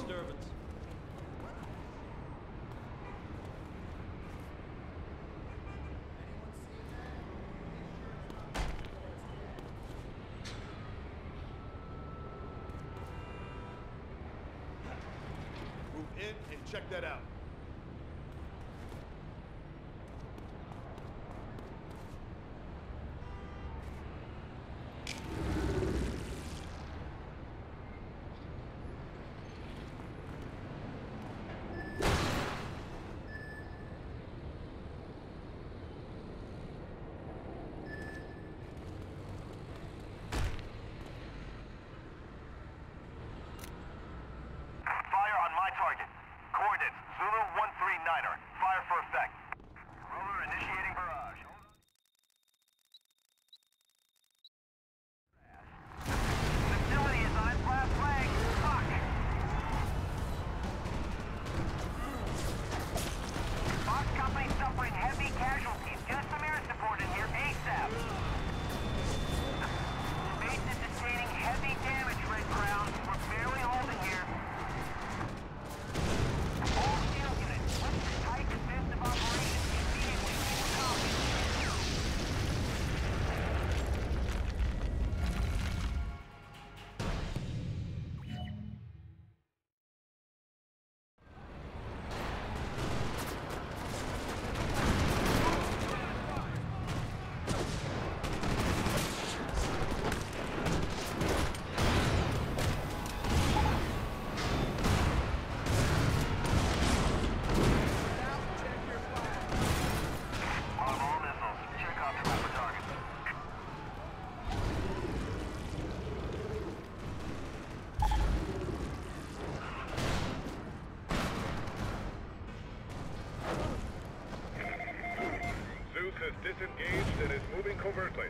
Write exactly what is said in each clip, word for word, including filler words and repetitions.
disturbance. Move in and check that out. Fire on my target. Coordinates, Zulu one three niner. Fire for effect. Rover initiating barrage. Facility is on its last leg. Fuck! Fox Company suffering heavy casualties. Get us some air support in here ASAP. Base is sustaining heavy damage, Red Crown. We're barely holding here. All steel units, switch to tight defensive operations immediately. We're copy. On all missiles, check out the upper targets. Zeus has disengaged and is moving covertly.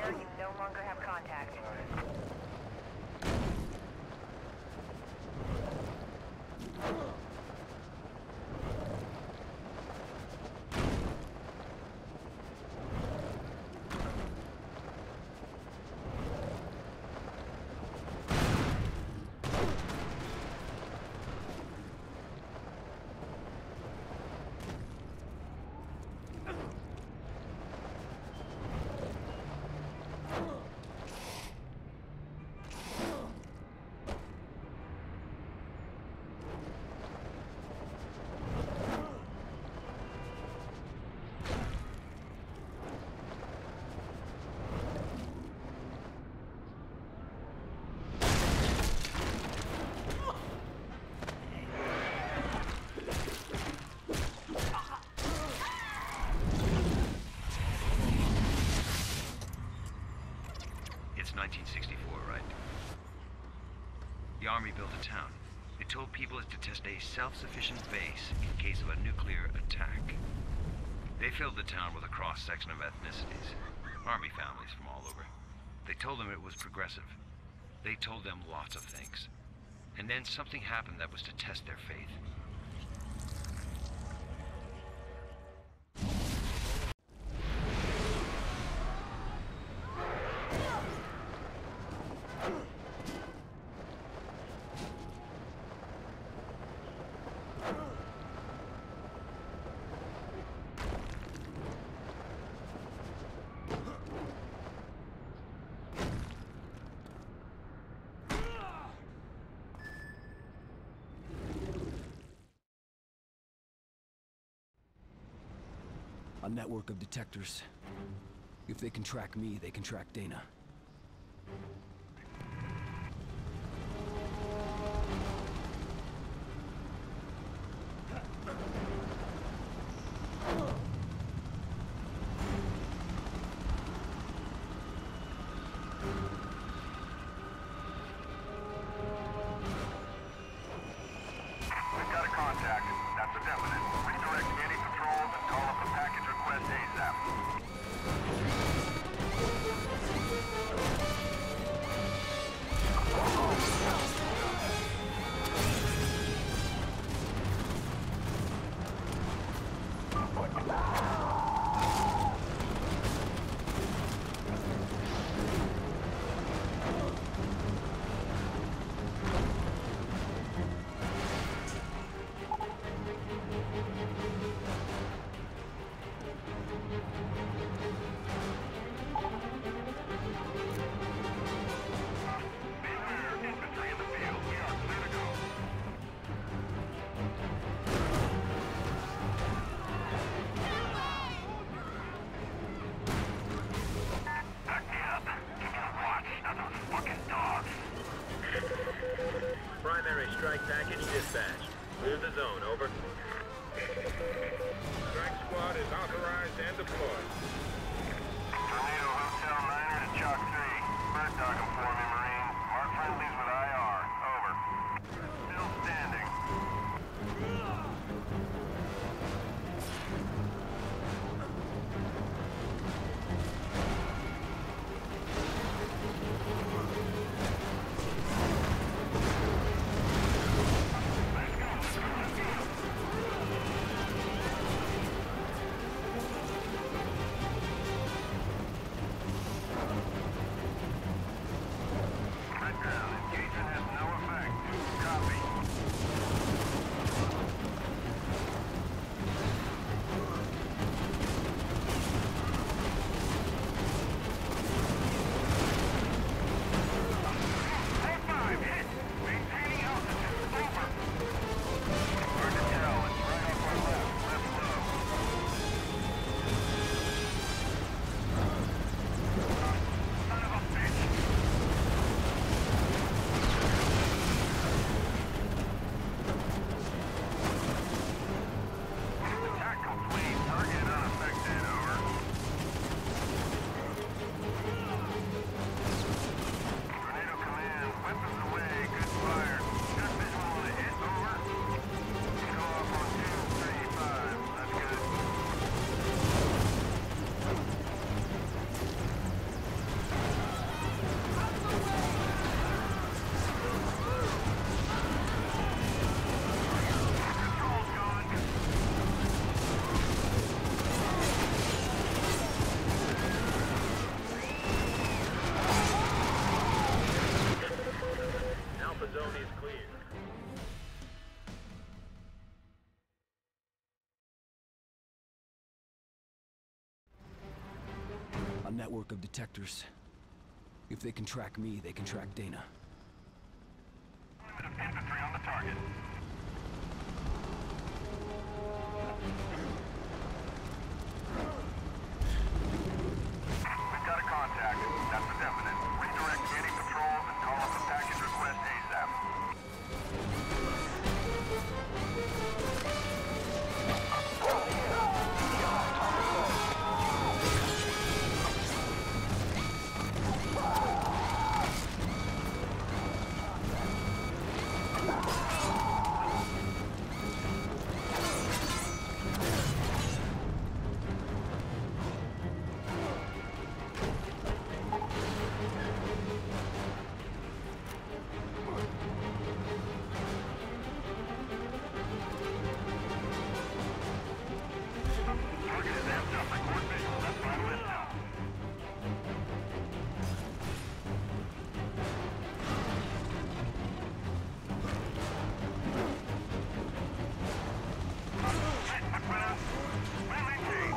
Sir, you no longer have contact. nineteen sixty-four, right? The Army built a town. They told people it's to test a self-sufficient base in case of a nuclear attack. They filled the town with a cross-section of ethnicities. Army families from all over. They told them it was progressive. They told them lots of things. And then something happened that was to test their faith. A network of detectors. If they can track me, they can track Dana. We've got a contact. That's a definite. Redirect any patrols and call up the package request ASAP. Primary strike package dispatch. Clear the zone, over. Strike squad is authorized and deployed. Tornado Hotel Niner to Chalk three. Bird dog them for me, Marine. Mark friendlies with I R. Over. Still standing. A network of detectors. If they can track me, they can track Dana. Limit of infantry on the target. We've got a contact. That's a definite. Redirect any patrols and call up a package request ASAP. Target is amped up. Record visual. That's my list now. Hit, McMillan. We maintain.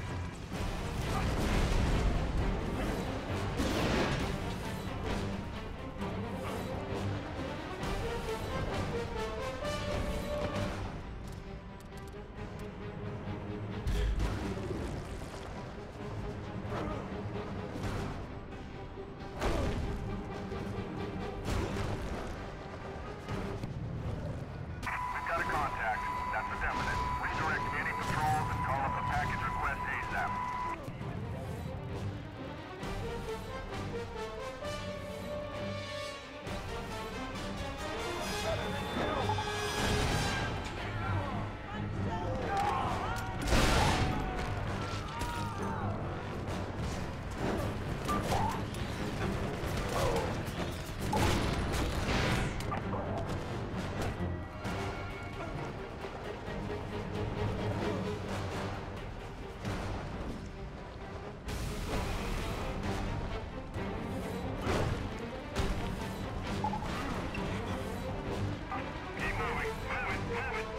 We've got a contact. That's a definite. Redirect any patrols and call up a package request ASAP. Keep moving. Move it. Move it.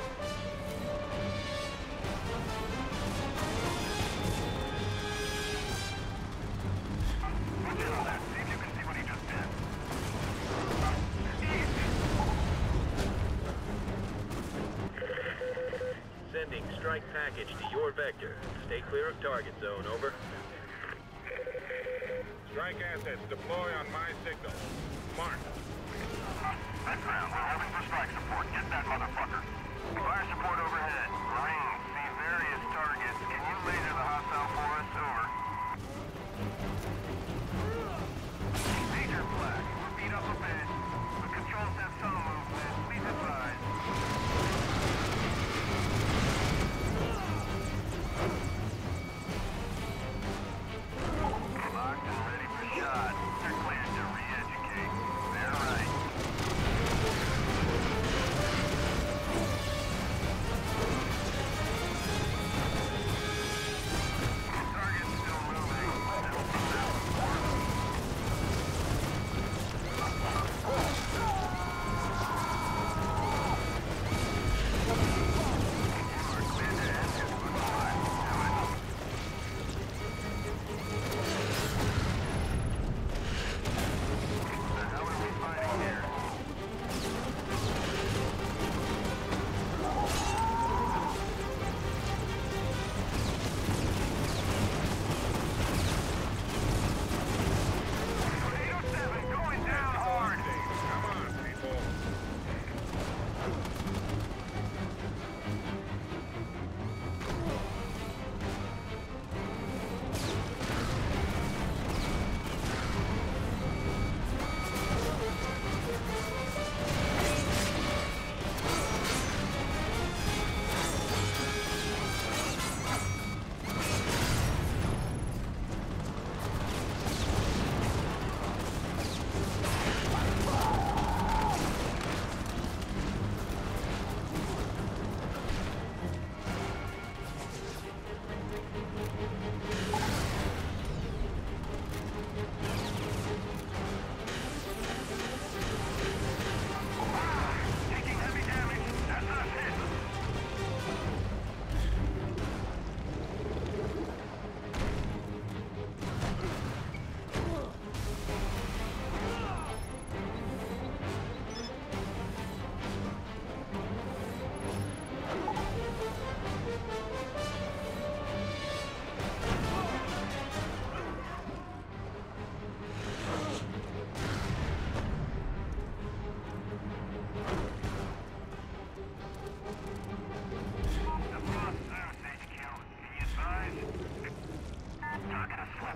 Watch in on that. See if you can see what he just did. Sending strike package to your vector. Stay clear of target zone, over. Strike assets deploy on my signal. Mark. Red ground. We're having for strike support. Get that motherfucker. Fire support overhead. Marines, see various targets. Can you laser the hostile for us? Over. Major flag. We're beat up a bit. The controls have some movement. Please advise. Locked and ready for shot. They're cleared to re-educate. They're right.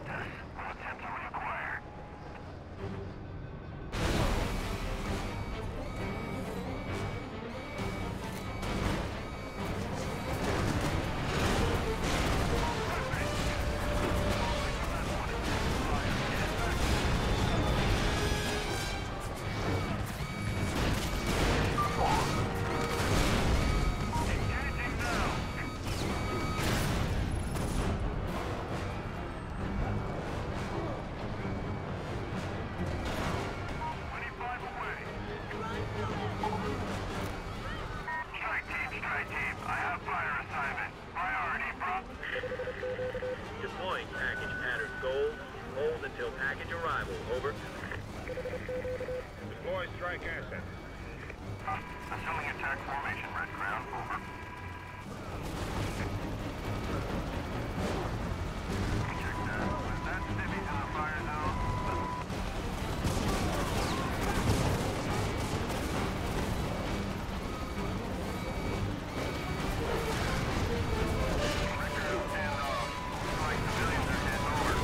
Contact us. We'll attempt to reacquire. Deploying package pattern gold. Hold until package arrival. Over. Deploy strike asset. Assuming attack formation, Red Crown. Over. Check that. Was that Stimmy to the fire zone? Record standoff. Looks like civilians are heading over.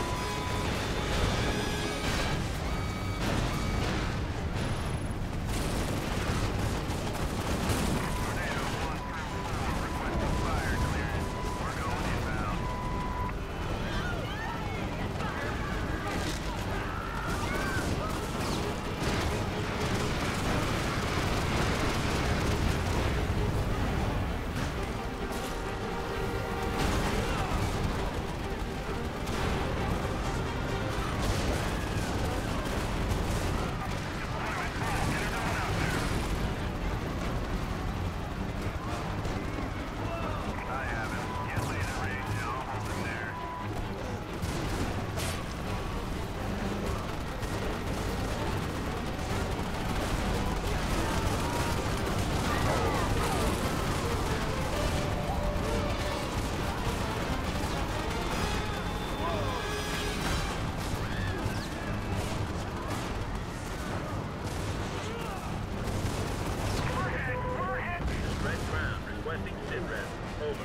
Tornado one through four requesting fire clearance. We're going inbound. I have him. Get laser range and I'll hold him there. Red Crown requesting sit rep. Over.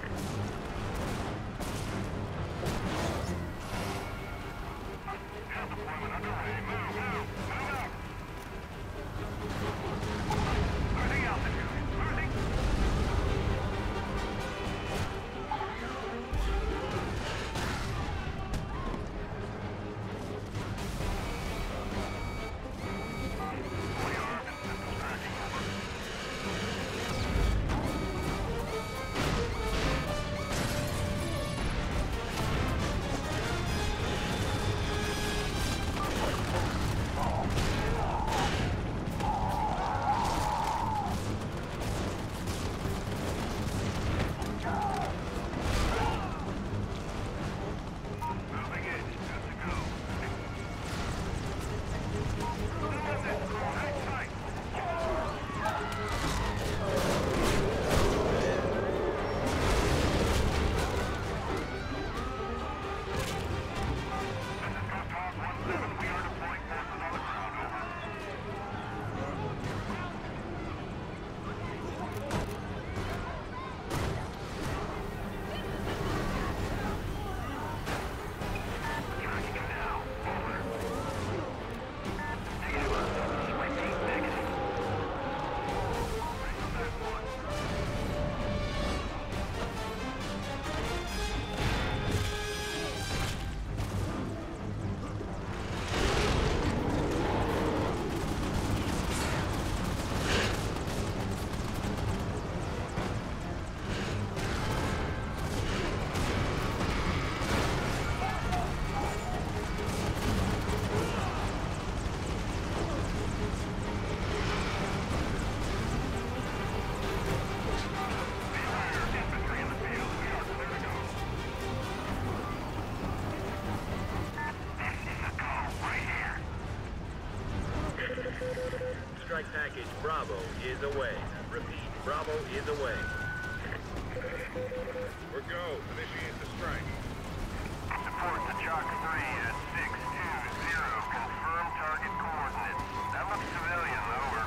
Field deployment underway. Move, move, move out. Losing altitude. Losing. Fully armed and systems tracking. Over. Moving in. Good to go. Tight, tight. This is Ghost Hawk one seven. We are deploying forces on the ground. Over. Tracking him now. Over. Negative. Swipe team negative. Bring back one. Beware. Infantry in the field. We are clear to go. This is a go. Right here. Strike package Bravo is away. Repeat. Bravo is away. We're go. Initiate the strike. Support to Chalk three at six two zero. Confirm target coordinates. That looks civilian. Over.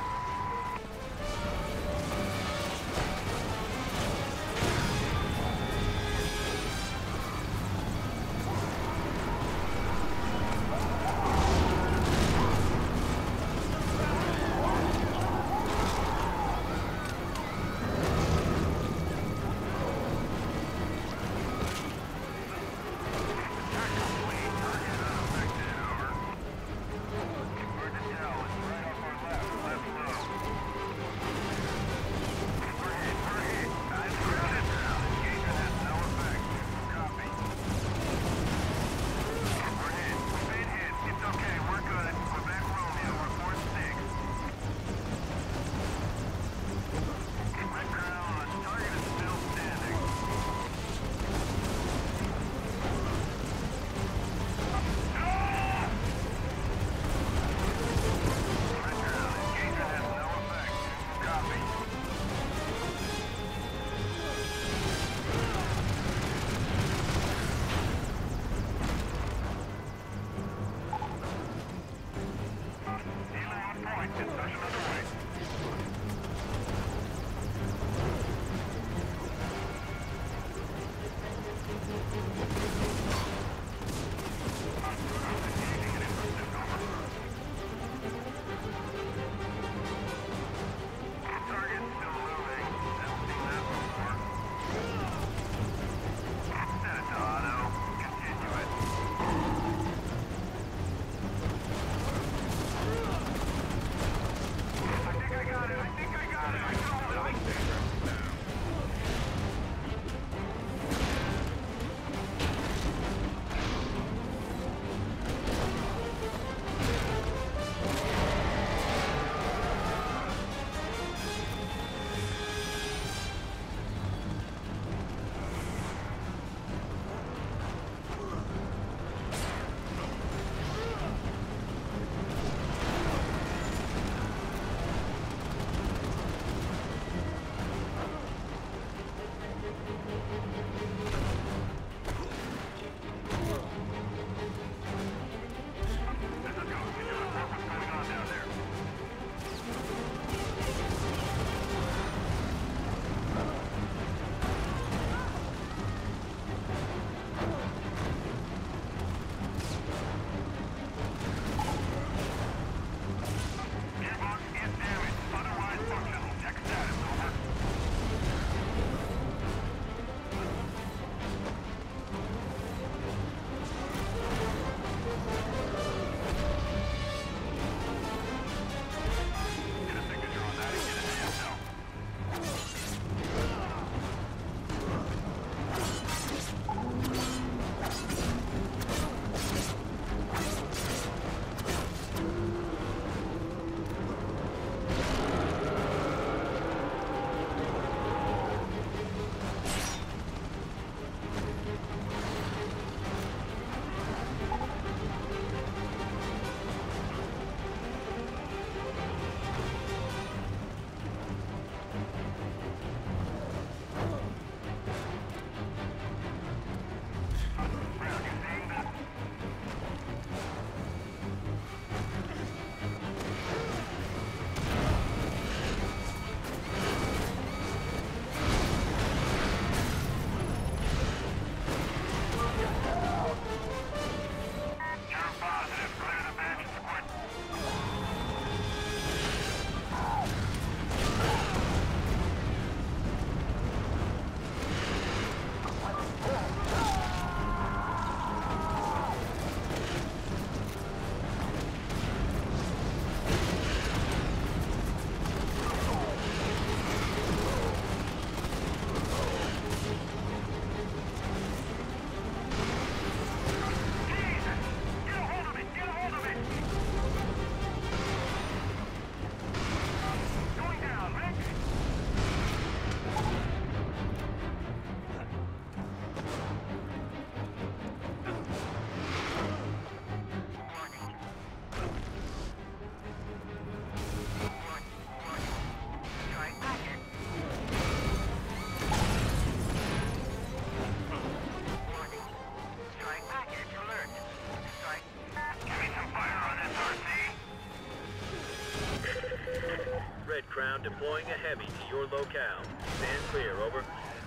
Crown deploying a heavy to your locale. Stand clear, over.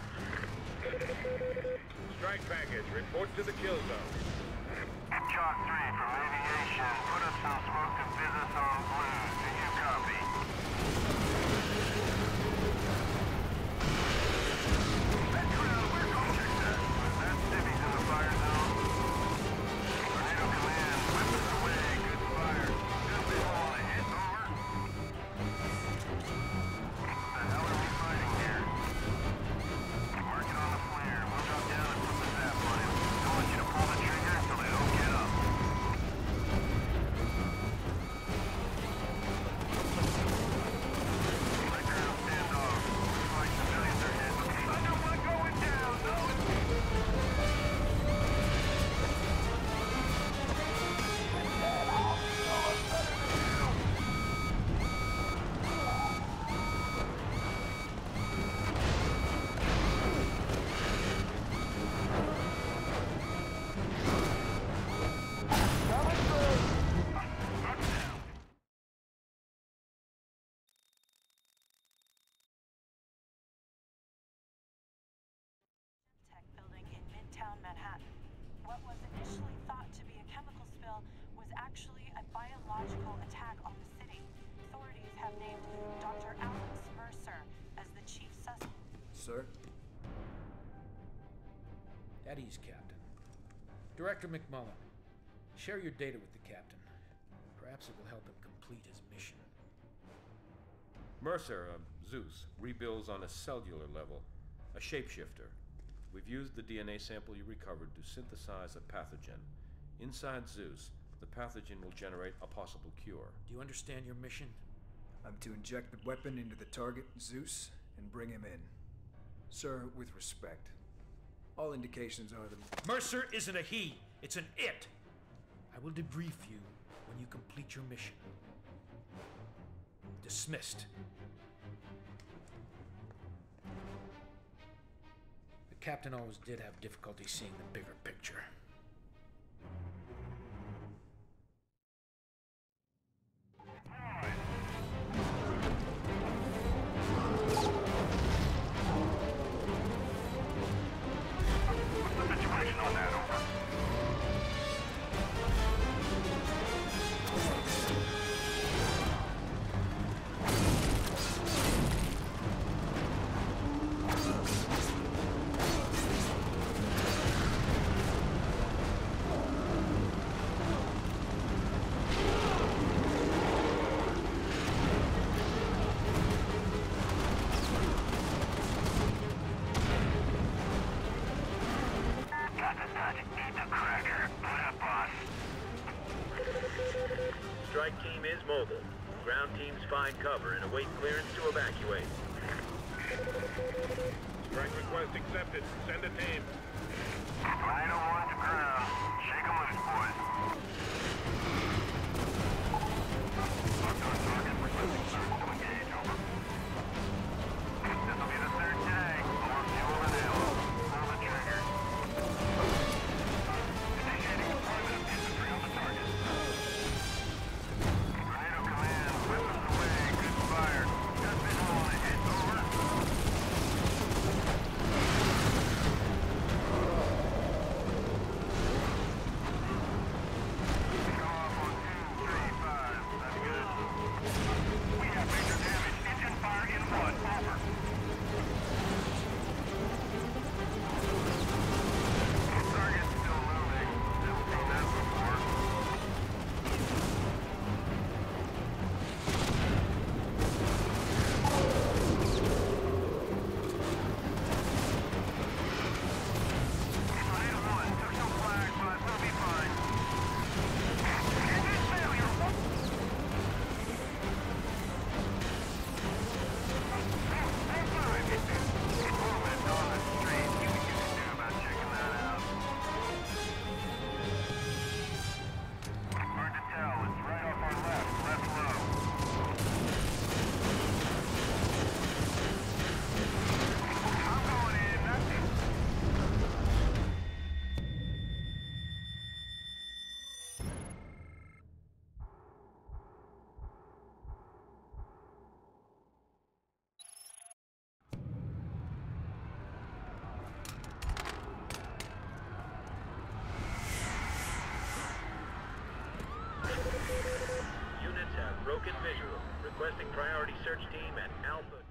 Strike package, report to the kill zone. Chalk three from aviation. Put up some smoke to business on blue. Do you copy? Metro, we're going check that. That civvies in the fire zone. Tornado command, weapons away. Good fire. Good visual on the hit, over. What the hell are we fighting here? Mark it on the flare. We'll drop down and put the zap line. Don't want you to pull the trigger until they don't get up. Playground standoff. Looks like civilians are hit. Another one going down, though. Tech building in Midtown Manhattan. What was initially thought to be a chemical spill was actually a biological attack on the city. Authorities have named Doctor Alex Mercer as the chief suspect. Sir? At ease, Captain. Director McMullen, share your data with the Captain. Perhaps it will help him complete his mission. Mercer, uh, Zeus, rebuilds on a cellular level. A shapeshifter. We've used the D N A sample you recovered to synthesize a pathogen. Inside Zeus, the pathogen will generate a possible cure. Do you understand your mission? I'm to inject the weapon into the target, Zeus, and bring him in. Sir, with respect, all indications are that Mercer isn't a he, it's an it! I will debrief you when you complete your mission. Dismissed. The Captain always did have difficulty seeing the bigger picture. What's the situation on that, over? Got the nut, eat the cracker. Put up, boss. Strike team is mobile. Ground teams find cover and await clearance to evacuate. Strike request accepted. Send a team. Tornado one to ground. Shake 'em loose, boys. Locked on target. Requesting search to engage, over. This'll be the third day. More fuel and ammo. Pull the trigger. Initiating deployment of infantry on the target. Tornado command. Weapons away. Good fire. Got visual on the hit, over. Broken visual. Requesting priority search team at Alpha.